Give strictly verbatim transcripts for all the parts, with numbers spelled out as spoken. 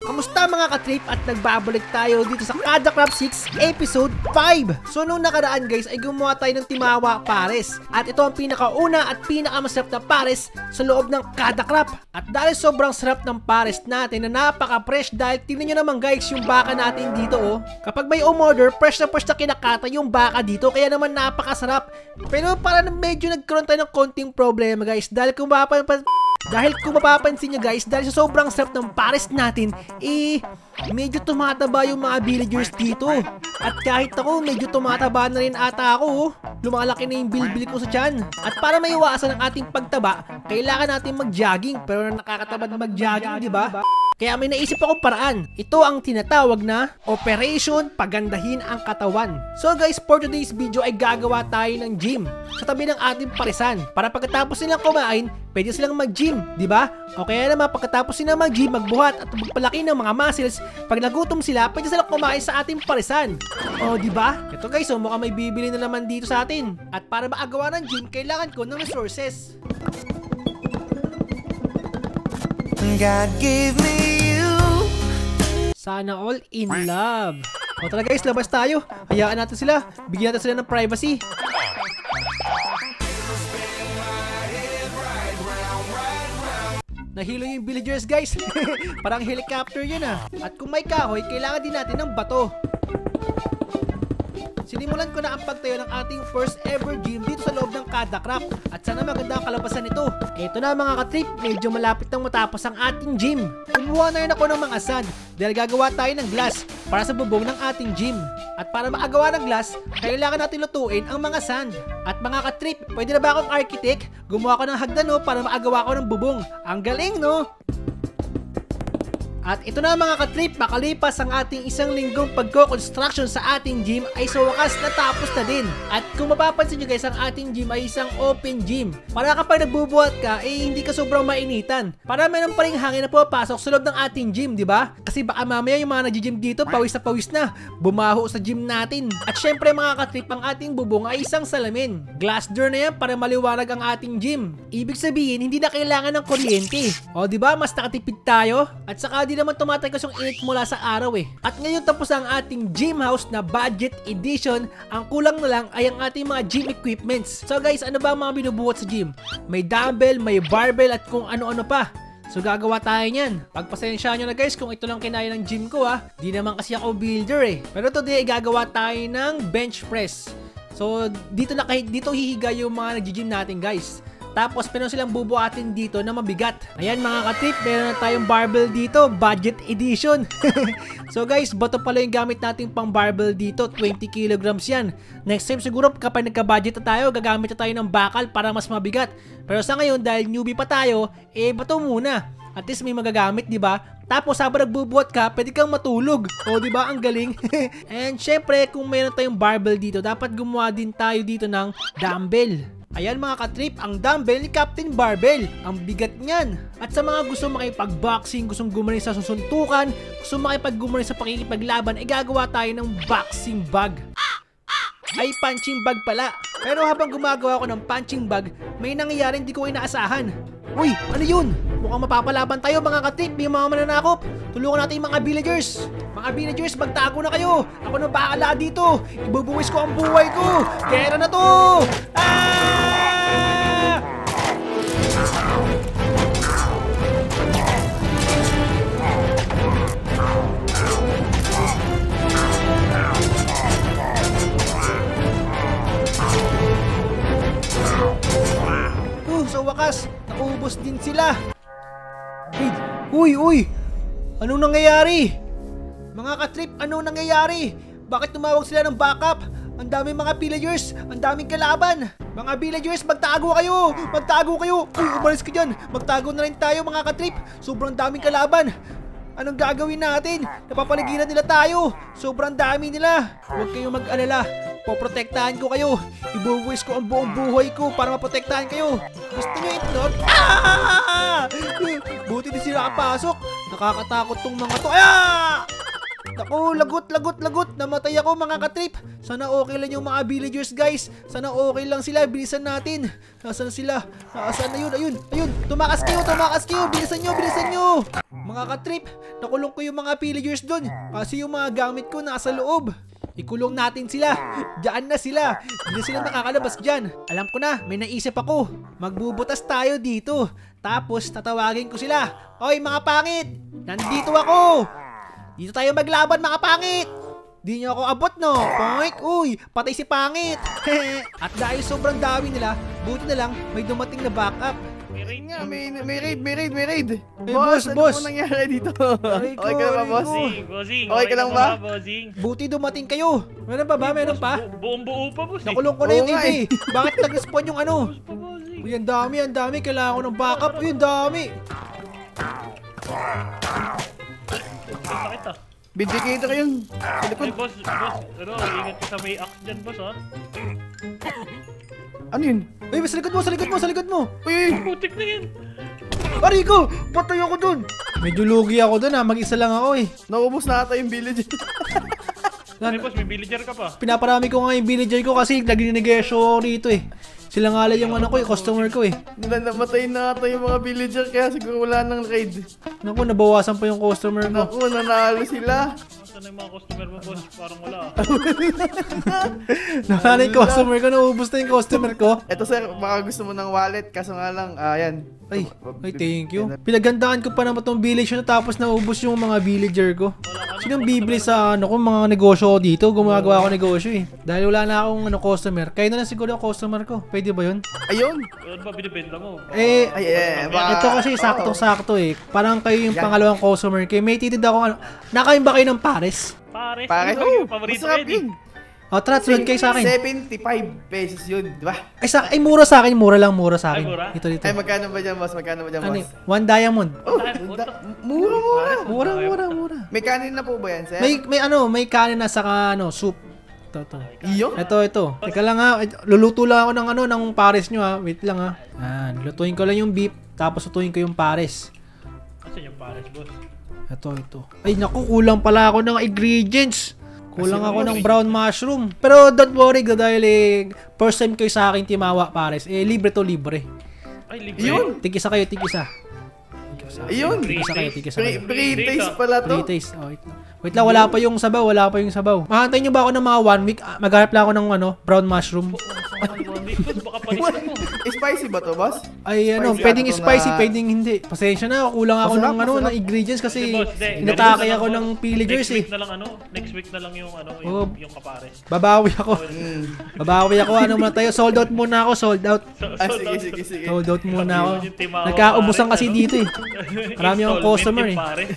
Kamusta mga ka-trip at nagbabalik tayo dito sa Kadacraft six Episode five. So nung nakaraan guys ay gumawa tayo ng Timawa Pares. At ito ang pinakauna at pinakamasarap na pares sa loob ng Kadacraft. At dahil sobrang sarap ng pares natin na napaka-fresh dahil tingnan nyo naman guys yung baka natin dito oh. Kapag may umorder, fresh na fresh na kinakata yung baka dito kaya naman napakasarap. Pero parang medyo nagkaroon tayo ng konting problema guys dahil kung mapapansin Dahil kung mapapansin nyo guys, dahil sa sobrang sarap ng pares natin, eh, medyo tumataba yung mga villagers dito. At kahit ako, medyo tumataba na rin ata ako. Lumalaki na yung bilbil ko sa tiyan. At para maiwasan ang ating pagtaba, kailangan natin mag-jogging. Pero nakakatabad mag-jogging, di ba? Kaya may naisip akong paraan. Ito ang tinatawag na Operation Pagandahin ang Katawan. So guys, for today's video ay gagawa tayo ng gym sa tabi ng ating parisan. Para pagkatapos nilang kumain, pwede silang mag-gym, di ba? O kaya naman pagkatapos nilang mag-gym, magbuhat at magpalaki ng mga muscles, pag nagutom sila, pwede silang kumain sa ating parisan. O di ba? Ito guys, so mukhang may bibili na naman dito sa atin. At para maagawa ng gym, kailangan ko ng resources. God gave me you. Sana all in love. O tara guys, labas tayo. Hayaan natin sila. Bigyan natin sila ng privacy. Nahilo yung villagers guys. Parang helicopter yun ah. At kung may kahoy, kailangan din natin ng bato. Sinimulan ko na ang pagtayo ng ating first ever gym dito sa loob ng Kadacraft. At sana maganda ang kalabasan nito. Ito na mga ka-trip, medyo malapit nang matapos ang ating gym. Kumuha na rin ako ng mga sand dahil gagawa tayo ng glass para sa bubong ng ating gym. At para makagawa ng glass, kailangan natin lutuin ang mga sand. At mga ka-trip, pwede na ba akong architect? Gumawa ko ng hagdan no, para makagawa ko ng bubong. Ang galing no? At ito na mga ka-trip, makalipas ang ating isang linggong pagko-construction sa ating gym ay sa wakas natapos na din. At kung mapapansin nyo guys, ang ating gym ay isang open gym. Para kapag nagbubuhat ka, eh hindi ka sobrang mainitan. Para meron pa rin hangin na pupasok sa loob ng ating gym, di ba? Kasi baka mamaya yung mga nag-gym dito, pawis na pawis na. Bumaho sa gym natin. At syempre mga ka-trip, ang ating bubong ay isang salamin. Glass door na yan para maliwanag ang ating gym. Ibig sabihin, hindi na kailangan ng kuryente. O di ba, mas nakatipid tayo? At saka di naman tumatagos yung init mula sa araw eh. At ngayon tapos ang ating gym house na budget edition. Ang kulang na lang ay ang ating mga gym equipments. So guys, ano ba ang mga binubuhat sa gym? May dumbbell, may barbell at kung ano-ano pa. So gagawa tayo niyan. Pagpasensyahan nyo na guys kung ito lang kinaya ng gym ko ah. Di naman kasi ako builder eh. Pero today gagawa tayo ng bench press. So dito na kahit dito hihiga yung mga nag-gym natin guys. Tapos meron silang bubuhatin dito na mabigat. Ayan mga ka-trip, meron na tayong barbell dito, budget edition. So guys, bato pala yung gamit natin pang barbell dito, twenty kilograms yan. Next time siguro kapag nagka-budget na tayo, gagamit na tayo ng bakal para mas mabigat. Pero sa ngayon, dahil newbie pa tayo, eh bato muna. At least may magagamit, di ba? Tapos habang nagbubuhat ka, pwede kang matulog. O di ba ang galing? And syempre, kung meron tayong barbell dito, dapat gumawa din tayo dito ng dumbbell. Ayan mga ka-trip, ang dumbbell ni Captain Barbell. Ang bigat niyan. At sa mga gusto makipag-boxing, gustong gumaling sa susuntukan, gusto makipag-gumaling sa pakikipaglaban, ay gagawa tayo ng boxing bag. Ay punching bag pala. Pero habang gumagawa ko ng punching bag, may nangyayari hindi ko inaasahan. Uy, ano yun? Mukhang mapapalaban tayo mga ka-trip, yung mga mananakop. Tulungan natin yung mga villagers. Mga villagers, magtago na kayo. Ako na bahala dito. Ibubuwis ko ang buhay ko. Kera na to! Ah! Uh, sa wakas, naubos din sila. Uy, uy! Anong nangyayari? Mga ka-trip, anong nangyayari? Bakit tumawag sila ng backup? Ang daming mga villagers, ang daming kalaban. Mga villagers, magtago kayo! Magtago kayo! Uy, umalis ka dyan! Magtago na rin tayo mga ka-trip! Sobrang daming kalaban! Anong gagawin natin? Napapaligiran nila tayo! Sobrang dami nila! Huwag kayong mag-alala! Poprotektahan ko kayo! Ibubuwis ko ang buong buhay ko para maprotektahan kayo! Gusto nyo itlog? Ah! Buti din sila kapasok! Nakakatakot tong mga to! Ah! Naku, lagot, lagot, lagot. Namatay ako mga ka-trip. Sana okay lang yung mga villagers guys. Sana okay lang sila. Bilisan natin. Nasaan sila? Nasaan na yun? Ayun, ayun. Tumakas kayo, tumakas kayo. Bilisan nyo, bilisan nyo. Mga Mga katrip, nakulong ko yung mga villagers doon. Kasi yung mga gamit ko nasa loob. Ikulong natin sila. Diyan na sila. Hindi sila nakakalabas dyan. Alam ko na, may naisip ako. Magbubutas tayo dito. Tapos tatawagin ko sila. Hoy mga pangit! Nandito ako! Dito tayo maglaban mga pangit! Di nyo ako abot no? Poink! Uy! Patay si pangit! At dahil sobrang dami nila, buti na lang may dumating na backup. May raid nga, May, may raid, may raid, may raid. Eh, boss, ano boss. po nangyari dito? Aray ko, Okay ka na ba, aray boss? ko. Bossing, bossing. Okay ka lang ba? Bossing. Buti dumating kayo. Meron pa ba? Meron pa? Bu- buong buo pa, boss. eh. Nakulong ko na Oo yung nga iba eh. Bakit nag-respawn yung ano? Boss pa, bossing. Uy, ang dami, ang dami. Kailangan ko ng backup. Uy, ang dami. Ang sakit ah. Vindicator yun. Sa Ay, likod. boss, boss. Ano, ingat ka sa may axe dyan, boss, ha? Ano yun? Uy, sa likod mo, sa likod mo, sa likod mo. Uy, uy. Putik na yan. Aray ko! Patay ako dun. Medyo lugi ako dun ha. Mag-isa lang ako eh. Naubos na ata yung village. Ay, boss, may villager ka pa. Pinaparami ko nga yung villager ko kasi nag-negosyo ako rito eh. Sila nga lang yung ano ko eh, customer ko eh. Nila namatay na ata yung mga villager kaya siguro wala nang raid. Naku, nabawasan pa yung customer ko. Naku, nanalo sila. Saan na yung mga customer mo, boss? Parang wala. ah. Nakala yung customer ko, naubos na yung customer ko. Eto sir, baka gusto mo ng wallet kaso nga lang, ayan. Ay, ay thank you. Pinagandaan ko pa naman tong village na tapos naubos yung mga villager ko. Sinong bibili sa ano ko, mga negosyo ko dito? Gumagawa ako negosyo eh. Dahil wala na akong ano, customer. Kayo na lang siguro yung customer ko. Pwede ba yun? Ayun. Ano ba binibenta mo? Eh, Ay, eh, baka... ito kasi saktong-sakto eh. Parang kayo yung pangalawang customer. Kaya may titid ako ano. Nakain ba kayo ng pares? Pares. Pare, Ano oh, yung paborito masarap ko yun. O, tara, tulad kayo sa akin. seventy-five pesos yun, di ba? Ay, sa, ay, mura sa akin. Mura lang, mura sa akin. Ay, mura? Ito, dito. Ay, magkano ba dyan, boss? Magkano ba dyan, Ano, boss? eh, one diamond. Oh, Ay, ganda. puta. Mura, mura. Mura, mura, mura. May kanin na po ba yan, sir? May, may ano, may kanin na saka ano, soup. Ito, ito. Iyo? Ito, ito. Teka lang ha. Luluto lang ako ng ano, ng pares nyo ha. Wait lang ha. Yan. Lutuin ko lang yung beef. Tapos lutuin ko yung pares. Asan yung pares, boss? Ito, ito. Ay, naku, kulang pala ako ng ingredients. Kulang ako ng brown mushroom. Pero don't worry, dahil eh, first time kayo sa akin timawa, pares. Eh, libre to, libre. Ay, libre. Yun. Tigisa kayo, tigisa. Ayun. Tigisa kayo, tigisa Pre- kayo. Pre-taste pala to. Three taste. Oh, wait lang. Wait lang, wala pa yung sabaw, wala pa yung sabaw. Mahantay nyo ba ako ng mga one week? Ah, maghanap lang ako ng ano, brown mushroom. Boss, baka panis na mo. Spicy ba to, boss? Ay, ano, Spicy pwedeng ano to spicy, na- pwedeng hindi. Pasensya na, kulang ako Masarap, ng ano, masarap. ng ingredients kasi Kasi, boss, de, inatake ganun na ako lang, ng boss. villagers Next eh. week na lang ano, next week na lang yung ano, Oh. yung, yung kapares. Babawi ako. Mm. Babawi ako, ano muna tayo, sold out muna ako, sold out. So, Ah, so, sige, so- sige, sige. Sold out muna ako. Yung timawa, Nagkaubusan pares, kasi ano? dito eh. Marami akong Installment customer yung eh. pares.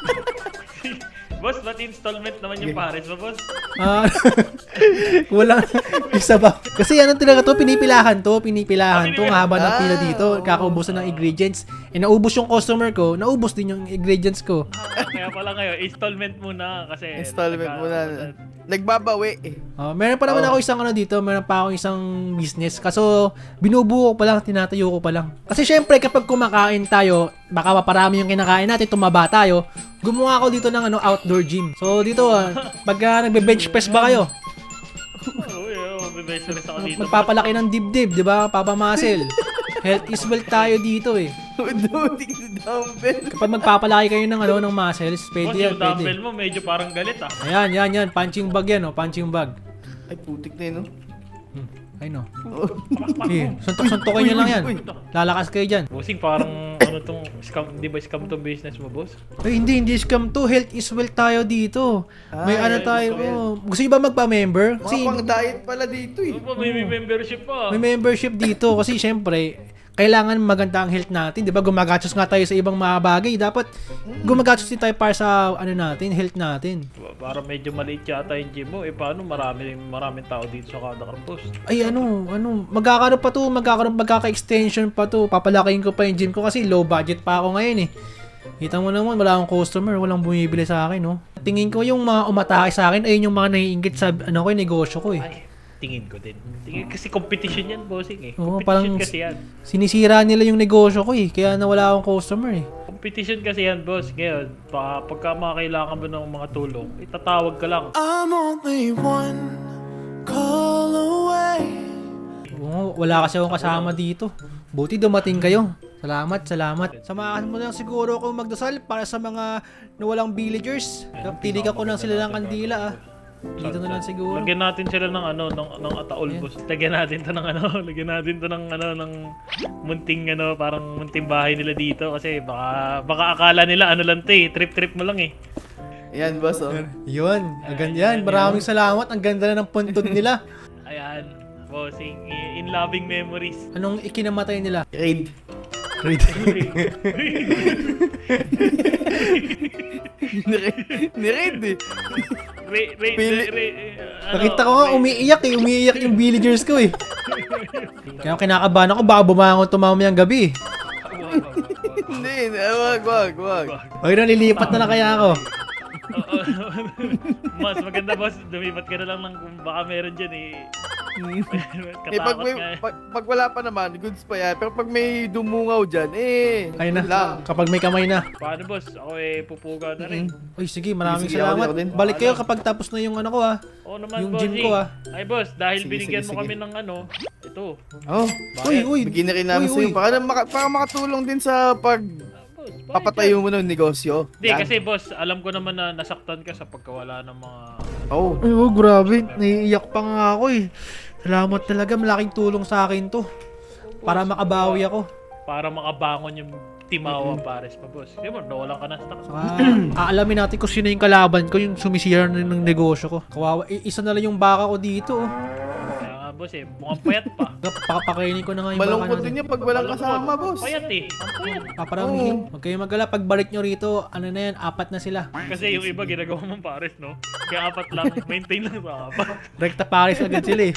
Boss, ba't installment naman yung pares mo, boss? Ah, wala. Isa ba? Kasi ano talaga to, pinipilahan to, pinipilahan to. Ang haba ng pila dito, Ah, kakaubusan ng ingredients. Eh, naubos yung customer ko, naubos din yung ingredients ko. Ah, kaya pala ngayon, installment muna kasi... Installment nagka- muna. Nagbabawi eh. Ah, meron pa naman Oh. ako isang ano dito, meron pa ako isang business. Kaso, binubuo ko pa lang, tinatayo ko pa lang. Kasi syempre, kapag kumakain tayo, baka maparami yung kinakain natin, tumaba tayo, gumawa ako dito ng ano, outdoor gym. So, dito, ah, pag uh, nagbe-bench press ba kayo, Oo, oh, bibesa rin ako dito. magpapalaki ng dibdib, di ba? Papamuscle. Health is wealth tayo dito eh. Dumating sa dumbbell. Kapag magpapalaki kayo ng ano, ng muscles, Boss, pwede yan, yung dumbbell pwede. mo medyo parang galit ah. Ayan, yan, yan. Punching bag yan, oh. Punching bag. Ay, putik na yun, no? Hmm. Ay, no. Oh. Eh, suntok-suntokin nyo lang yan. Uy, uy. Lalakas kayo dyan. Bossing, parang ano tong scam, di ba scam to business mo, boss? Ay, hindi, hindi scam to. Health is wealth tayo dito. May Ah, ano health tayo. is wealth. Oh. Gusto nyo ba magpa-member? Mga Kasi pang diet pala dito eh. Ano pa, may, may membership pa. may membership dito. Kasi syempre, kailangan maganda ang health natin. Di ba? Gumagatos nga tayo sa ibang mga bagay. Dapat gumagatos din tayo para sa ano natin, health natin. Para medyo maliit yata yung gym mo. Eh, paano marami, maraming tao dito sa kada campus? Ay ano, ano, magkakaroon pa to, magkakaroon magkaka-extension pa to. Papalakihin ko pa yung gym ko kasi low budget pa ako ngayon eh. Kita mo naman, wala akong customer, walang bumibili sa akin, no. Tingin ko yung mga umatake sa akin, ayun yung mga naiinggit sa ano ko, yung negosyo ko eh. Ay, tingin ko din. Tingin, kasi competition yan, bossing eh. Oo, Competition parang- kasi yan. Sinisira nila yung negosyo ko eh, kaya nawala akong customer eh. Competition kasi yan, boss. Ngayon, pa, pagka makakailangan mo ng mga tulong, itatawag ka lang. I'm only one call away. Oo, wala kasi akong kasama dito. Buti dumating kayo. Salamat, salamat. Samahan mo lang siguro ako magdasal para sa mga nawalang villagers. Tiligan ko lang sila ng kandila ah. Dito na lang siguro. Lagyan natin sila ng ano, ng, ng ataol, Ayan. boss. Lagyan natin to ng ano, lagyan natin to ng ano, ng munting ano, parang munting bahay nila dito kasi baka baka akala nila ano lang 'to eh, trip-trip mo lang eh. Yan, boss, oh. Yun, ang ganda yan. Maraming salamat. Ang ganda na ng puntod nila. Ayan, bossing, in loving memories. Anong ikinamatay nila? Raid. Raid. Ni-raid eh. Re, re, Pili- re, re, ano, Nakita ko nga re- umiiyak eh. Umiiyak yung villagers ko eh. Kaya kinakabahan ako. Baka bumangon tumamayang gabi eh. Hindi, hindi. Wag, wag, wag. Ay, nalilipat na na kaya ako. Oo. Mas maganda, boss, lumipat ka na lang ng kung baka meron dyan eh. Eh, Katakot pag, may, nga eh. pag, pag wala pa naman, goods pa yan. Pero pag may dumungaw dyan, eh, Ayun na. yun lang. Kapag may kamay na. Paano, boss? Ako eh, pupuga na rin. Uy, sige. Maraming Sige, sige, ako din, salamat. ako din. Balik kayo kapag tapos na yung ano ko ah. Oo naman, Yung bossing. gym ko, ah. Ay, boss, dahil Sige, binigyan sige, mo sige. kami ng ano, ito. Oh, Uy, uy. bigyan na rin namin Uy, sa'yo. uy. Para, maka, para makatulong din sa pag Ah, boss, bakit papatayo mo ng negosyo. Hindi, Yan. kasi boss, alam ko naman na nasaktan ka sa pagkawala ng mga... Oh, Ay, oh, grabe. Naiiyak pa nga ako eh. Salamat talaga. Malaking tulong sa akin to. Para makabawi ako. Para makabangon yung Timawa Pares pa, boss. Kasi mo, nawalan ka na stock. Saka, aalamin natin kung sino yung kalaban ko, yung sumisira na ng negosyo ko. Kawawa, i- isa na lang yung baka ko dito. Oh. Kaya nga, boss eh, mukhang payat pa. Papakainin ko na nga yung baka malungkot natin. din yan pag walang kasama, boss. Payat eh, ang payat. Paparamihin. Huwag kayong magala. Pagbalik nyo rito, ano na yan, apat na sila. Kasi yung iba ginagawa mong Pares, no? Kaya apat lang, maintain lang sa apat. Rekta Paris agad sila eh.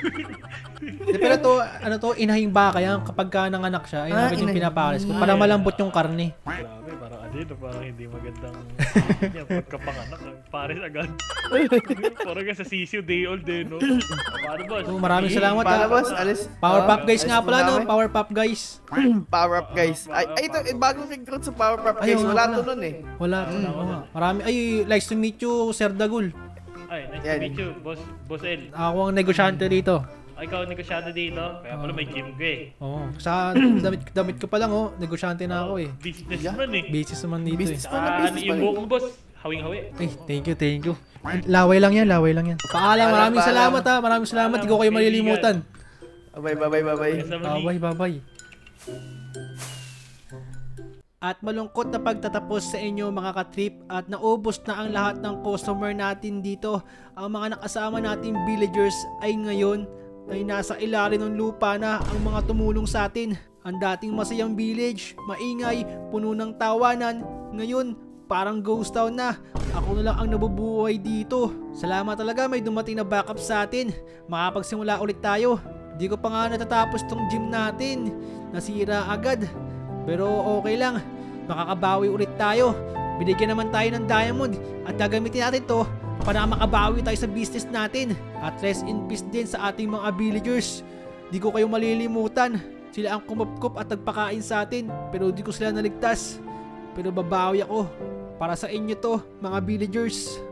Di, pero to, ano to, inahing baka yan. Kapag ka nanganak siya, ay Ah, agad yung inahing. pinapares ko. Para malambot yung karne. Grabe, parang ano yun, parang hindi magandang yan, pagkapanganak. Pares agad. Parang nga sa sisiyo, day old eh, no? Paano, boss? So, maraming salamat Para, ha. boss, alis. Power Oh, Pop guys alis nga muna pala no, kami. Power Pop guys. Power up, guys. Ay, ay ito, eh, bagong recruit sa Power Up, guys. Ayaw nga Wala pala. to nun eh. Wala, wala, wala. Marami, ay, nice to meet you, Sir Dagul. Ay, nice Yan. to meet you, boss, boss L. Ako ang negosyante dito. Ay, ikaw ang negosyado dito, kaya pala may gym ko eh. Oo. Sa damit, damit ko pa lang oh, negosyante na ako eh. Businessman eh. Business naman dito Business eh. pa na, Ah, business yung pa buhok mo, boss, hawing-hawi. Ay, thank you, thank you. Laway lang yan, laway lang yan. Paalam, maraming Paalam. salamat ha, maraming salamat. Hindi ko kayo malilimutan. Bye, bye, bye, bye, bye. Bye, bye, bye. At malungkot na pagtatapos sa inyo mga katrip at naubos na ang lahat ng customer natin dito. Ang mga nakasama nating villagers ay ngayon ay nasa ilalim ng lupa na ang mga tumulong sa atin. Ang dating masayang village, maingay, puno ng tawanan, ngayon parang ghost town na. Ako na lang ang nabubuhay dito. Salamat talaga may dumating na backup sa atin. Makapagsimula ulit tayo. Di ko pa nga natatapos tong gym natin. Nasira agad. Pero okay lang, makakabawi ulit tayo. Binigyan naman tayo ng diamond at gagamitin natin to para makabawi tayo sa business natin. At rest in peace din sa ating mga villagers. Di ko kayo malilimutan. Sila ang kumupkup at nagpakain sa atin pero di ko sila naligtas. Pero babawi ako. Para sa inyo to, mga villagers.